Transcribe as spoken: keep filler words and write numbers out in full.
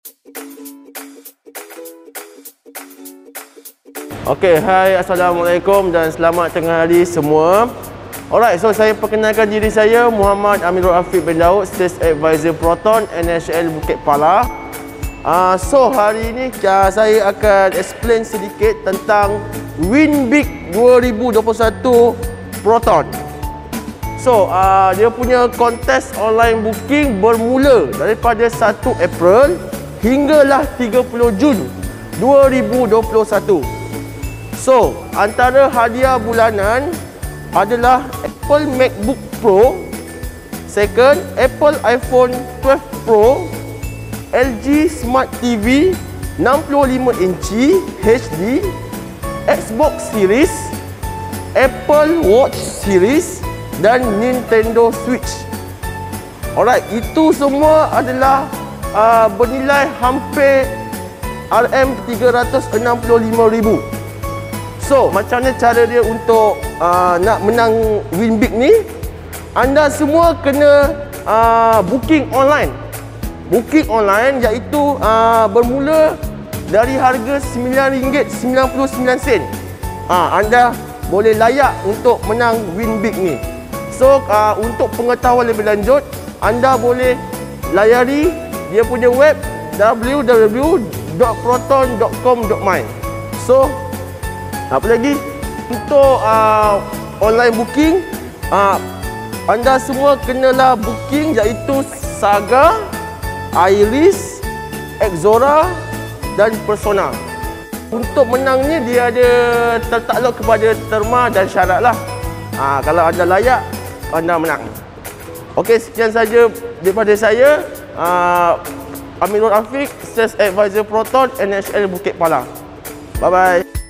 Okey, hai, Assalamualaikum dan selamat tengah hari semua. Alright, so saya perkenalkan diri saya, Muhammad Amirul Afiq bin Daud, Sales Advisor Proton N H L Bukit Pala. Uh, so hari ini uh, saya akan explain sedikit tentang WinBig dua ribu dua puluh satu Proton. So uh, dia punya kontes online booking bermula daripada satu April hinggalah tiga puluh Jun dua ribu dua puluh satu. So, antara hadiah bulanan adalah Apple MacBook Pro, second Apple iPhone twelve Pro, L G Smart T V enam puluh lima inci H D, Xbox Series, Apple Watch Series dan Nintendo Switch. Alright, itu semua adalah uh, bernilai hampir R M tiga ratus enam puluh lima ribu. So, macam mana cara dia untuk uh, nak menang WinBig ni? Anda semua kena uh, booking online. Booking online iaitu uh, bermula dari harga sembilan ringgit sembilan puluh sembilan sen. Uh, anda boleh layak untuk menang WinBig ni. So, uh, untuk pengetahuan lebih lanjut, anda boleh layari dia punya web w w w dot proton dot com dot my. So, apa lagi? Untuk uh, online booking, uh, anda semua kenalah booking iaitu Saga, Iris, Exora dan Persona. Untuk menangnya dia ada tertakluk kepada terma dan syarat lah. Uh, kalau anda layak, anda menang. Okey, sekian saja daripada saya, uh, Amirul Afiq, Sales Advisor Proton N H L Bukit Pala. Bye bye.